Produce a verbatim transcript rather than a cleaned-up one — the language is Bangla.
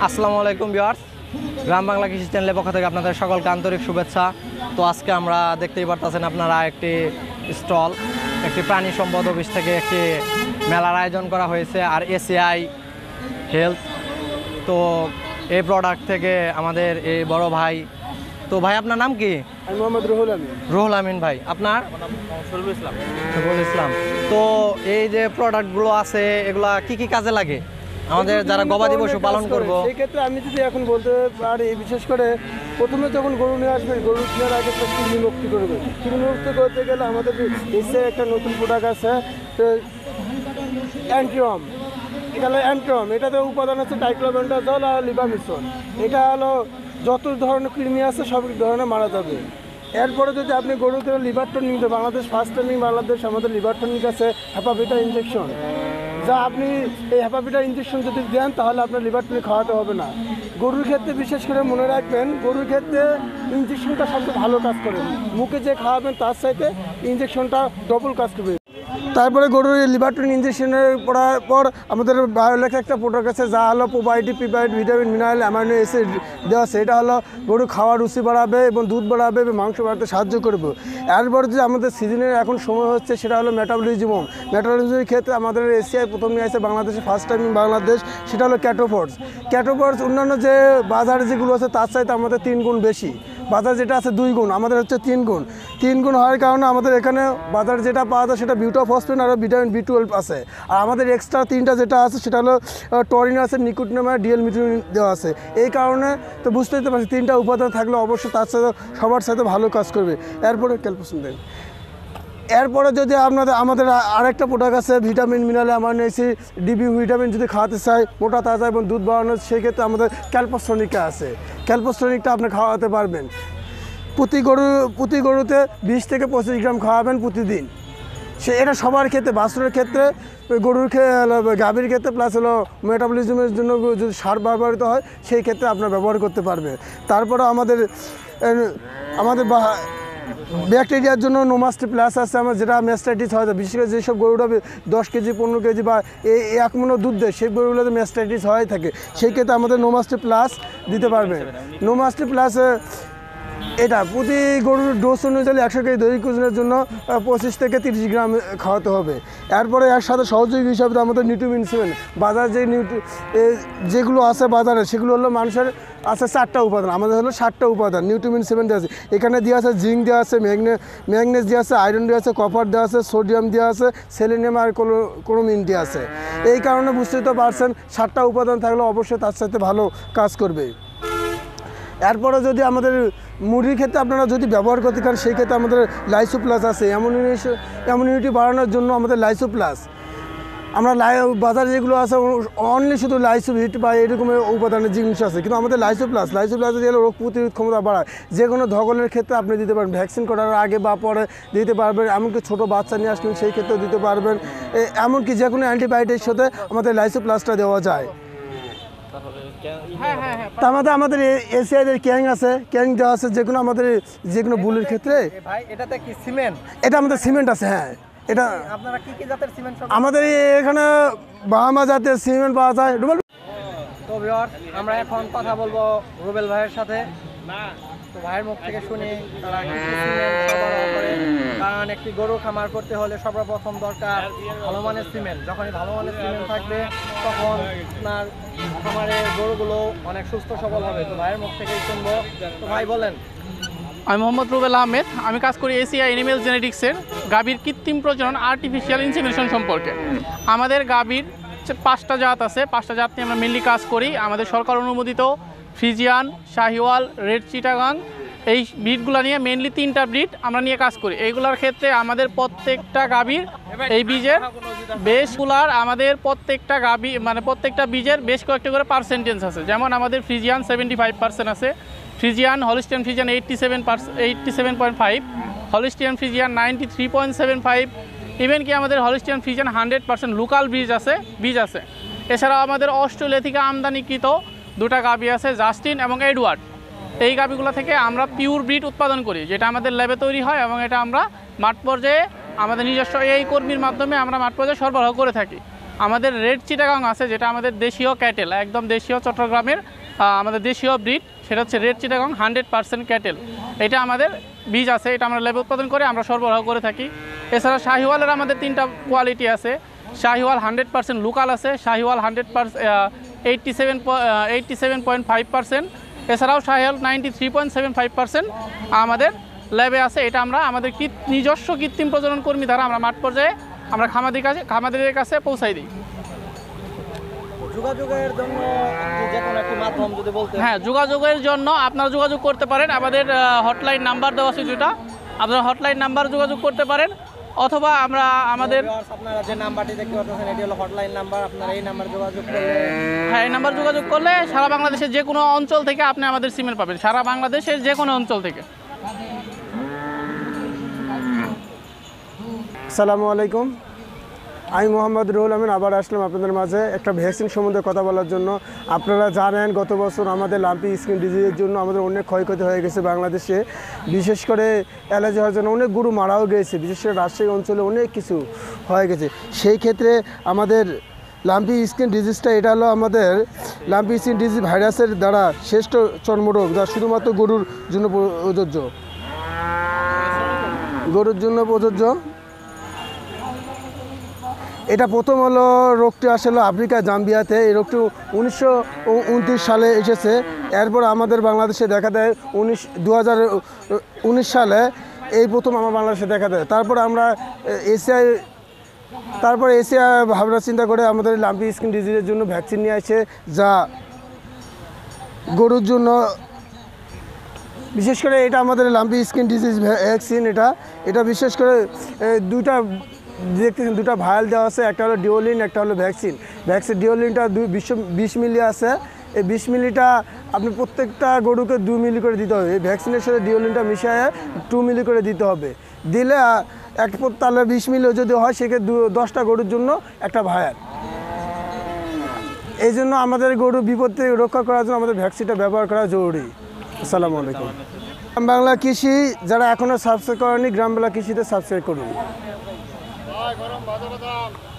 আসসালামু আলাইকুম ভিউয়ার্স, গ্রাম বাংলা কৃষি চ্যানেলের পক্ষ থেকে আপনাদের সকলকে আন্তরিক শুভেচ্ছা। তো আজকে আমরা দেখতেই পারতেছেন আপনারা একটি স্টল, একটি প্রাণী সম্পদ অফিস থেকে একটি মেলার আয়োজন করা হয়েছে আর এসিআই হেলথ। তো এই প্রোডাক্ট থেকে আমাদের এই বড় ভাই, তো ভাই আপনার নাম কি? আমি মোহাম্মদ রুহুল আমিন। রুহুল আমিন ভাই, আপনার? শরীফুল ইসলাম। শরীফুল ইসলাম। তো এই যে প্রোডাক্টগুলো আছে এগুলা কি কি কাজে লাগে আমাদের যারা গবাদি পশু পালন করবো? সেই ক্ষেত্রে আমি যদি এখন বলতে পারি, বিশেষ করে প্রথমে যখন গরু নিয়ে আসবেন, গরু কেনার আগে তো কৃমি মুক্তি করবে। কৃমি মুক্তি করতে গেলে আমাদের এসে একটা নতুন প্রোডাক্ট আছে, তো অ্যান্টিওম। এটা হলো অ্যান্টিওম, এটাতে উপাদান আছে টাইক্লোবেন্ডাজল আর লিভামিসন। এটা হলো যত ধরনের কৃমি আছে সব ধরনের মারা যাবে। এরপরে যদি আপনি গরুতে liver tonic, Bangladesh first timing Bangladesh আমাদের লিভার টনিক আছে, হ্যাপাভিটা ইনজেকশন, যা আপনি এই হ্যাপাভিটা ইনজেকশন যদি দেন তাহলে আপনার লিভার টনিক খাওয়াতে হবে না। গরুর ক্ষেত্রে বিশেষ করে মনে রাখবেন, গরুর ক্ষেত্রে ইনজেকশনটা সবচেয়ে ভালো কাজ করে। মুখে যে খাওয়াবেন তার সাথে ইনজেকশনটা ডবল কাজ করবে। তারপরে গরুর লিভার টনিক ইনজেকশনের পড়ার পর আমাদের বায়োলেক একটা প্রোডাক্ট আছে, যা হলো probiotic, prebiotic, vitamin, mineral, amino acid দেওয়া আছে। এটা হলো গরু খাওয়ার রুচি বাড়াবে এবং দুধ বাড়াবে এবং মাংস বাড়াতে সাহায্য করবে। এরপরে যে আমাদের সিজনের এখন সময় হচ্ছে সেটা হলো মেটাবলিজম। মেটাবলিজমের ক্ষেত্রে আমাদের এশিয়ায় প্রথম নিয়ে আসছে বাংলাদেশে, ফার্স্ট টাইম বাংলাদেশ, সেটা হলো ক্যাটোফোর্স। ক্যাটোফোর্স অন্যান্য যে বাজারে যেগুলো আছে তার চাইতে আমাদের তিন গুণ বেশি। বাজার যেটা আছে দুই গুণ, আমাদের হচ্ছে তিন গুণ। তিন গুণ হওয়ার কারণে আমাদের এখানে বাজার যেটা পাওয়া যায় সেটা বিউটাফসফেট আর ভিটামিন বি টুয়েলভ আছে। আর আমাদের এক্সট্রা তিনটা যেটা আছে সেটা হলো টরিন আছে, নিকোটিনামাইড, ডিএল মিথিওনিন দেওয়া আছে। এই কারণে তো বুঝতেই তো পারছি তিনটা উপাদান থাকলে অবশ্যই তার সাথে সবার সাথে ভালো কাজ করবে। এরপরে ক্যালসিয়াম দেন। এরপরে যদি আপনাদের আমাদের আরেকটা প্রোডাক্ট আছে vitamin, mineral, amino acid, DB vitamin যদি খাওয়াতে চাই মোটা তাজা এবং দুধ বাড়ানো, সেই ক্ষেত্রে আমাদের ক্যালপোস্টনিকটা আছে। ক্যালপোস্টনিকটা আপনি খাওয়াতে পারবেন। প্রতি গরু প্রতি গরুতে বিশ থেকে পঁচিশ গ্রাম খাওয়াবেন প্রতিদিন। সে এটা সবার ক্ষেত্রে, বাছুরের ক্ষেত্রে, গরুর গাভীর ক্ষেত্রে, প্লাস হলো মেটাবলিজমের জন্য যদি সার ব্যবহৃত হয় সেই ক্ষেত্রে আপনার ব্যবহার করতে পারবে। তারপরে আমাদের আমাদের ব্যাকটেরিয়ার জন্য নোমাস্টি প্লাস আছে আমার, যেটা ম্যাস্টাইটিস হয়, বিশেষ করে যেসব গরুটা দশ কেজি পনেরো কেজি বা এই এক মনো দুধ দেয় সেই গরুগুলোতে ম্যাস্টাইটিস হয়ে থাকে, সেই ক্ষেত্রে আমাদের নোমাস্টি প্লাস দিতে পারবে। নোমাস্টি প্লাস এটা প্রতি গরুর ডোজ অনুযায়ী একশো কেজি দৈহিক ওজনের জন্য পঁচিশ থেকে তিরিশ গ্রাম খাওয়াতে হবে। এরপরে এর সাথে সহযোগী হিসাবে আমাদের নিউট্রিমিন সেভেন, বাজার যে নিউট্রি যেগুলো আছে বাজারে সেগুলো হলো মানুষের আছে চারটা উপাদান, আমাদের হলো সাতটা উপাদান। নিউট্রিমিন সেভেন দেওয়া আছে, এখানে দেওয়া আছে জিঙ্ক দেওয়া আছে, ম্যাগনে ম্যাগনেস দেওয়া আছে, আয়রন দেওয়া আছে, কপার দেওয়া আছে, সোডিয়াম দেওয়া আছে, সেলেনিয়াম আর ক্লোমিন দেওয়া আছে। এই কারণে বুঝতেই তো পারছেন সাতটা উপাদান থাকলে অবশ্যই তার সাথে ভালো কাজ করবে। এরপরে যদি আমাদের মুরগির ক্ষেত্রে আপনারা যদি ব্যবহার করতে পারেন সেই ক্ষেত্রে আমাদের লাইসো প্লাস আছে। ইমিউনিটি ইমিউনিটি বাড়ানোর জন্য আমাদের লাইসো প্লাস, আমরা লাই বাজারে যেগুলো আছে অনলি শুধু লাইসো হিট বা এরকমের উপাদানের জিনিস আছে, কিন্তু আমাদের লাইসো প্লাস লাইসো প্লাস দিয়ে রোগ প্রতিরোধ ক্ষমতা বাড়ায়। যে কোনো ধকলের ক্ষেত্রে আপনি দিতে পারবেন, ভ্যাকসিন করার আগে বা পরে দিতে পারবেন, এমনকি ছোটো বাচ্চা নিয়ে আসবেন সেই ক্ষেত্রেও দিতে পারবেন। এমনকি যে কোনো অ্যান্টিবায়োটিকের সাথে আমাদের লাইসো প্লাসটা দেওয়া যায়। তার মধ্যে আমাদের এসিআইদের ক্যাং আছে, ক্যাং দেওয়া আছে যে কোনো আমাদের যে কোনো বুলের ক্ষেত্রে। এটাতে কি সিমেন্ট? এটা আমাদের সিমেন্ট আছে। হ্যাঁ, এটা আপনারা কি কি জাতের সিমেন্ট? আমাদের এখানে বাহামা জাতের সিমেন্ট পাওয়া যায়। তো ভিউয়ার্স, আমরা এখন কথা বলবো রুবেল ভাইয়ের সাথে। তো ভাইয়ের মুখ থেকে শুনি তারা কি কি সিমেন্ট সরবরাহ করে। কারণ একটি গরু খামার করতে হলে সর্বপ্রথম দরকার ভালো মানের সিমেন্ট। যখনই ভালো মানের সিমেন্ট থাকবে তখন আপনার খামারের গরুগুলো অনেক সুস্থ সবল হবে। তো ভাইয়ের মুখ থেকেই শুনবো। তো ভাই বলেন। আমি মোহাম্মদ রুবেল আহমেদ, আমি কাজ করি এসিআই এনিমেল জেনেটিক্সের গাভীর কৃত্রিম প্রজনন আর্টিফিশিয়াল ইনসেমিনেশন সম্পর্কে। আমাদের গাভীর পাঁচটা জাত আছে, পাঁচটা জাত নিয়ে আমরা মেনলি কাজ করি। আমাদের সরকার অনুমোদিত ফ্রিজিয়ান, শাহিওয়াল, রেড চিটাগাং, এই ব্রিডগুলো নিয়ে মেনলি তিনটা ব্রিড আমরা নিয়ে কাজ করি। এইগুলোর ক্ষেত্রে আমাদের প্রত্যেকটা গাভীর এই বীজের বেশগুলার আমাদের প্রত্যেকটা গাভী মানে প্রত্যেকটা বীজের বেশ কয়েকটা করে পার্সেন্টেজ আছে। যেমন আমাদের ফ্রিজিয়ান সেভেন্টি ফাইভ পার্সেন্ট আছে, Friesian Holstein Friesian eighty seven percent eighty seven point five, Holstein Friesian ninety three point seven five, even কি আমাদের Holstein Friesian hundred percent local বীজ আছে বীজ আছে এছাড়াও আমাদের অস্ট্রেলিয়া থেকে আমদানিকৃত দুটা গাভী আছে, জাস্টিন এবং এডওয়ার্ড। এই গাভীগুলো থেকে আমরা পিওর ব্রিড উৎপাদন করি, যেটা আমাদের ল্যাবে তৈরি হয় এবং এটা আমরা মাঠ পর্যায়ে আমাদের নিজস্ব এই কর্মীর মাধ্যমে আমরা মাঠ পর্যায়ে সরবরাহ করে থাকি। আমাদের রেড চিটাগাং আছে, যেটা আমাদের দেশীয় ক্যাটেল, একদম দেশীয় চট্টগ্রামের আহ, আমাদের দেশীয় ব্রিড, সেটা হচ্ছে red Chittagong hundred percent cattle. এটা আমাদের বীজ আছে, এটা আমরা লেবু উৎপাদন করে আমরা সরবরাহ করে থাকি। এছাড়া শাহিওয়ালের আমাদের তিনটা কোয়ালিটি আছে। শাহিওয়াল হান্ড্রেড পার্সেন্ট লোকাল আছে, Sahiwal hundred percent eighty seven eighty seven point five percent, এছাড়াও Sahiwal ninety three point seven five percent আমাদের ল্যাবে আছে। এটা আমরা আমাদের নিজস্ব কৃত্রিম প্রজনন কর্মী দ্বারা আমরা মাঠ পর্যায়ে আমরা খামাদের কাছে খামাদের কাছে পৌঁছাই দিই। যোগাযোগের জন্য যে কোনো একটি মাধ্যম যদি বলতে। হ্যাঁ, যোগাযোগের জন্য আপনারা যোগাযোগ করতে পারেন, আমাদের হটলাইন নাম্বার দেওয়া আছে দুটা, আপনারা হটলাইন নাম্বার যোগাযোগ করতে পারেন, অথবা আমরা আমাদের আপনারা যে নাম্বারটি দেখতে পাচ্ছেন এটি হলো হটলাইন নাম্বার। আপনারা এই নাম্বারে যোগাযোগ করলে, হ্যাঁ এই নাম্বার যোগাযোগ করলে সারা বাংলাদেশের যে কোনো অঞ্চল থেকে আপনি আমাদের সিমেল পাবেন, সারা বাংলাদেশের যে কোনো অঞ্চল থেকে। আসসালামু আলাইকুম, আমি মোহাম্মদ রুহুল আমিন আবার আসলাম আপনাদের মাঝে একটা ভ্যাকসিন সম্বন্ধে কথা বলার জন্য। আপনারা জানেন গত বছর আমাদের লাম্পি স্কিন ডিজিজের জন্য আমাদের অনেক ক্ষয়ক্ষতি হয়ে গেছে বাংলাদেশে, বিশেষ করে অ্যালার্জি হওয়ার জন্য অনেক গরু মারাও গেছে, বিশেষ করে রাজশাহী অঞ্চলে অনেক কিছু হয়ে গেছে। সেই ক্ষেত্রে আমাদের লাম্পি স্কিন ডিজিজটা এটা হলো আমাদের লাম্পি স্কিন ডিজিজ ভাইরাসের দ্বারা শ্রেষ্ঠ চর্মরোগ, যা শুধুমাত্র গরুর জন্য প্রযোজ্য, গরুর জন্য প্রযোজ্য। এটা প্রথম হলো রোগটি আসলে আফ্রিকা জাম্বিয়াতে, এই রোগটি উনিশশো উনত্রিশ সালে এসেছে। এরপর আমাদের বাংলাদেশে দেখা দেয় উনিশ দু হাজার উনিশ সালে এই প্রথম আমার বাংলাদেশে দেখা দেয়। তারপর আমরা এশিয়ায় তারপর এশিয়া ভাবনা চিন্তা করে আমাদের লাম্পি স্কিন ডিজিজের জন্য ভ্যাকসিন নিয়ে আসে, যা গরুর জন্য বিশেষ করে এটা আমাদের লাম্পি স্কিন ডিজিজ ভ্যাকসিন। এটা এটা বিশেষ করে দুইটা দেখতেছেন, দুটা ভায়াল দেওয়া আছে, একটা হলো ডিওলিন, একটা হলো ভ্যাকসিন। ভ্যাকসিন ডিওলিনটা দুই বিশ বিশ মিলি আছে, এই বিশ মিলিটা আপনি প্রত্যেকটা গরুকে দুই মিলি করে দিতে হবে। এই ভ্যাকসিনের সাথে ডিওলিনটা মিশিয়ে টু মিলি করে দিতে হবে। দিলে এক তাহলে বিশ মিলি যদি হয় সেক্ষেত্রে দু দশটা গরুর জন্য একটা ভায়াল। এই জন্য আমাদের গরু বিপদ থেকে রক্ষা করার জন্য আমাদের ভ্যাকসিনটা ব্যবহার করা জরুরি। আসসালামু আলাইকুম। গ্রাম বাংলা কৃষি যারা এখনও সাবস্ক্রাইব করেনি, গ্রাম বাংলা কৃষিতে সাবস্ক্রাইব করুন।